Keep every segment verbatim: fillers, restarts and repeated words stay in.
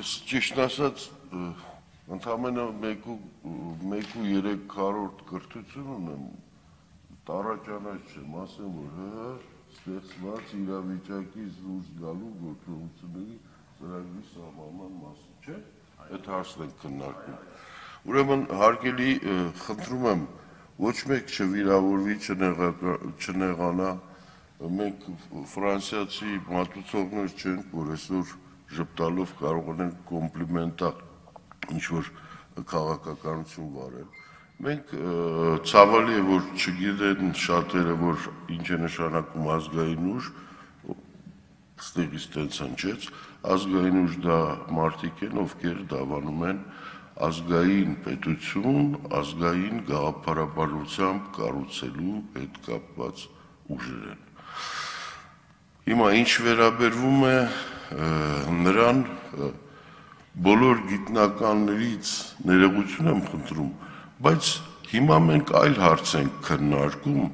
Ճիշտ ասած, ընդամենը մեկ ու երեք քառորդ կրթություն ունեմ, տառաճանաչ չեմ, ասեմ, որ հը ստեղծված իրավիճակից դուրս գալու գործողությունների ծրագրի սահմանման մասին, չէ՞։ Այդ հարցն ենք քննարկում։ Ուրեմն հարգելի խնդրում եմ, ոչ մեկ չվիրավորվի, չնեղանա, մենք ֆրանսիացի մատուցողներ չենք, որ այսօր ժպտալով կարող ենք կոմպլիմենտալ ինչ-որ քաղաքականություն վարել։ Մենք ցավալի է, որ չգիտեն շատերը, որ ինչ է նշանակում ազգային ուժ, ստեղից տենց հնչեց, ազգային ուժ դա մարդիկ են, ովքեր դավանում են ազգային պետություն, ազգային գաղափարաբանությամբ կառուցելու հետ կապված ուժեր են։ Հիմա ինչ վերաբերվում է նրան, բոլոր գիտնականներից ներողություն եմ խնդրում, բայց հիմա մենք այլ հարց ենք քննարկում,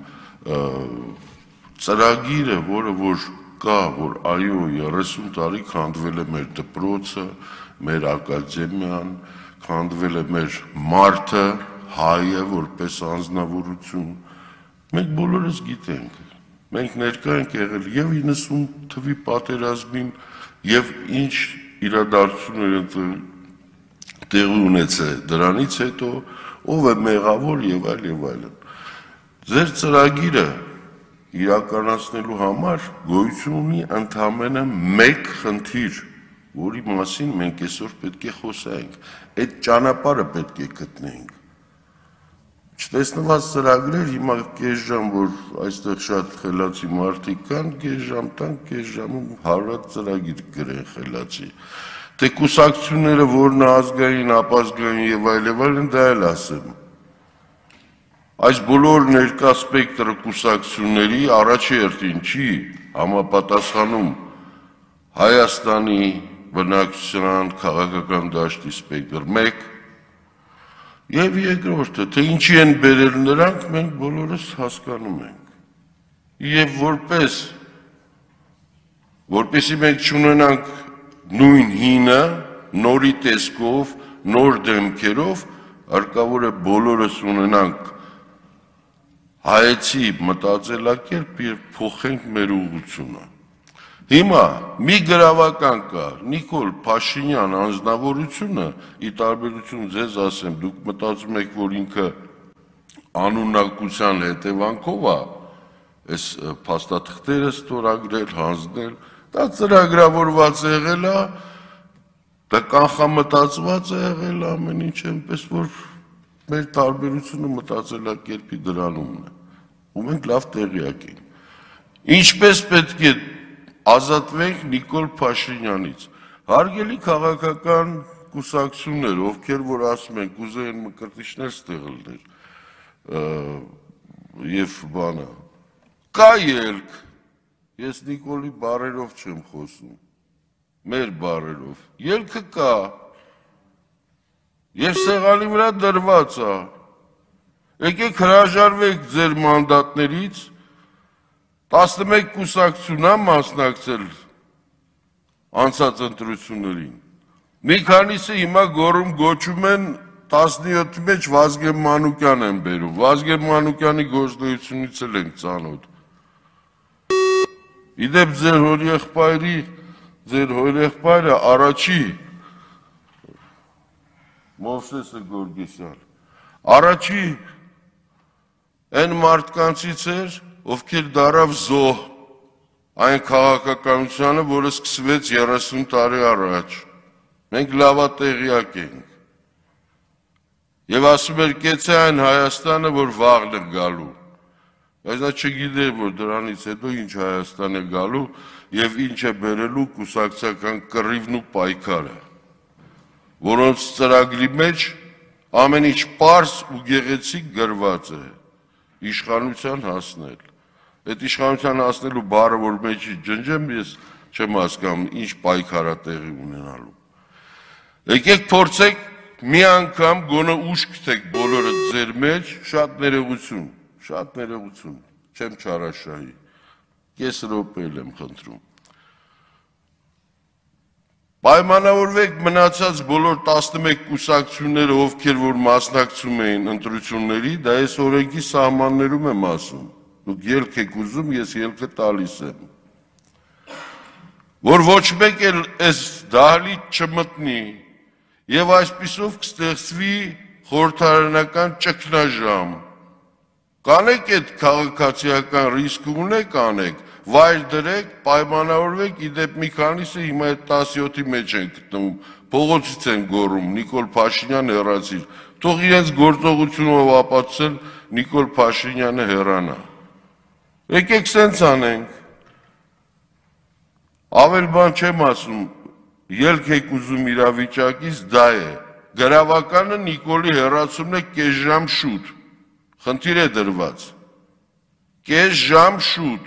ծրագիրը, որը որ կա, որ այո երեսուն տարի քանդվել է մեր դպրոցը, մեր ակադեմիան, քանդվել է մեր մարդը, հայը որպես անձնավորություն, մենք բոլորս գիտենք, մենք ներկա ենք եղել և իննսուն թվի պատերազմին, և ինչ իրադարձություններ տեղի ունեցել դրանից հետո, ով է մեղավոր և այլ և այլն։ Ձեր ծրագիրը իրականացնելու համար գոյություն ունի ընդամենը մեկ խնդիր, որի մասին մենք այսօր պետք է խոսենք, այդ ճանապարհը պետք է գտնենք։ Չտեսնված ծրագրեր, հիմա կես ժամ, որ այստեղ շատ խելացի մարդիկ կան, կես ժամ տան, կես ժամում հարյուր ծրագիր գրեն խելացի։ Թե կուսակցությունները որն ազգային, ապազգային և այլ և այլն, դա էլ ասեմ։ Այս բոլոր ներկա սպեկտրը կուսակցությունների առաջի հերթին չի համապատասխանում Հայաստանի բնակչության քաղաքական դաշտի սպեկտր մեկ, և երկրորդը, թե ինչի են բերել նրանք, մենք բոլորս հասկանում ենք։ Եվ որպես, որպեսի մենք չունենանք նույն հինը, նորի տեսքով, նոր դեմքերով, հարկավոր է բոլորս ունենանք հայեցի մտածելակերպ և փոխենք մեր ուղղությունը։ Հիմա մի գրավական կա, Նիկոլ Փաշինյան անձնավորությունը, ի տարբերություն ձեզ ասեմ, դուք մտածում եք, որ ինքը անունակության հետևանքով է, այս փաստաթղթերը ստորագրել, հանձնել, դա ծրագրավորված եղել է, դա կանխամտածված է եղել ամեն ինչ, այնպես որ մեր տարբերությունը մտածելակերպի դրանումն է, ու մենք լավ տեղյակ ենք։ Ինչպես պետք է ազատվենք Նիկոլ Փաշինյանից։ Հարգելի քաղաքական կուսակցություններ, ովքեր որ ասում են, կուզեին մկրտիչներ ստեղելներ և բանը, կա ելք, ես Նիկոլի բառերով չեմ խոսում, մեր բառերով, ելքը կա, և սեղանի վրա դրված է, եկեք հրաժարվեք ձեր մանդատներից, տասնմեկ կուսակցություն է մասնակցել անցած ընտրություններին, մի քանիսը հիմա գոռում գոչում են տասնյոթի մեջ Վազգեն Մանուկյան են բերում, Վազգեն Մանուկյանի գործունեությունից էլ ենք ծանոթ։ Իդեպ ձեր հորեղբայրի, ձեր հորեղբայրը առաջի Մովսեսը Գորգեսյան, առաջի այն մարդկանցից էր, ովքեր դարավ զոհ այն քաղաքականությանը, որը սկսվեց երեսուն տարի առաջ, մենք լավատեղյակ ենք, և ասում էր կեցե այն Հայաստանը, որ վաղն է գալու, բայց նա չգիտեր, որ դրանից հետո ինչ Հայաստան է գալու և ինչ է բերելու կուսակցական կռիվն ու պայքարը, որոնց ծրագրի մեջ ամեն ինչ պարզ ու գեղեցիկ գրված է, իշխանության հասնել։ Այդ իշխանության հասնելու բառը, որ մեջի ջնջեմ, ես չեմ հասկանում, ինչ պայքար է տեղի ունենալու։ Եկեք փորձեք մի անգամ գոնե ուժ գցեք բոլորը ձեր մեջ, շատ ներողություն, շատ ներողություն, չեմ չարաշահի, կես րոպե էլ եմ խնդրում։ Պայմանավորվեք մնացած բոլոր տասնմեկ կուսակցությունները, ովքեր որ մասնակցում էին ընտրությունների, դա այս օրենքի սահմաններում եմ ասում։ Դուք ելք եք ուզում, ես ելքը տալիս եմ։ Որ ոչ մեկ էլ այս դահլիճ չմտնի եւ այսպիսով կստեղծվի խորհրդարանական ճգնաժամ։ Կանեք այդ քաղաքացիական ռիսկը ունեք, անեք, վայր դրեք, պայմանավորվեք, իդեպ մի քանիսը հիմա այդ տասնյոթի մեջ են գտնվում, փողոցից են գոռում, Նիկոլ Փաշինյան հեռացիր, թող իրենց գործողությունով ապացուցեն Նիկոլ Փաշինյանը հեռանա։ Եկեք սենց անենք։ Ավել բան չեմ ասում, ելք եք ուզում իրավիճակից, դա է։ Գրավականը Նիկոլի հեռացումն է կես ժամ շուտ։ Խնդիր է դրված։ Կես ժամ շուտ։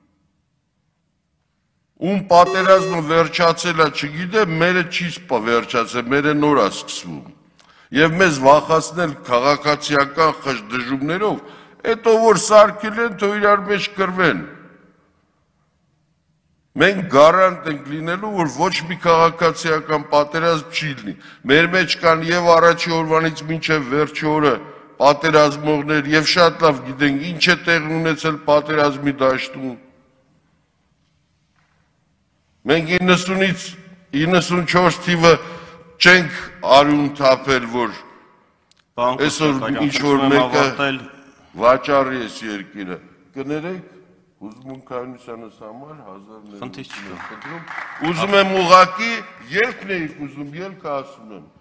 Ում պատերազմը վերջացել է, չգիտեմ, մերը չի վերջացել, մերը նոր է սկսվում։ Եվ մեզ վախացնել քաղաքացիական խժդժումներով, հետո որ սարքել են, թող իրար մեջ կռվեն։ Մենք գարանտ ենք լինելու, որ ոչ մի քաղաքացիական պատերազմ չի լինի։ Մեր մեջ կան եւ առաջի օրվանից մինչեւ վերջի օրը պատերազմողներ եւ շատ լավ գիտենք ինչ է տեղի ունեցել պատերազմի դաշտում։ Մենք իննսունից իննսունչորս թիվը չենք արյուն թափել, որ այսօր ինչ որ մեկը վաճառի էս երկիրը։ Կներեք, ուզում եմ կայունությանս համար հազար ներկայացնում։ Ուզում եմ ուղակի ելքն էիք ուզում, ելքը ասում եմ։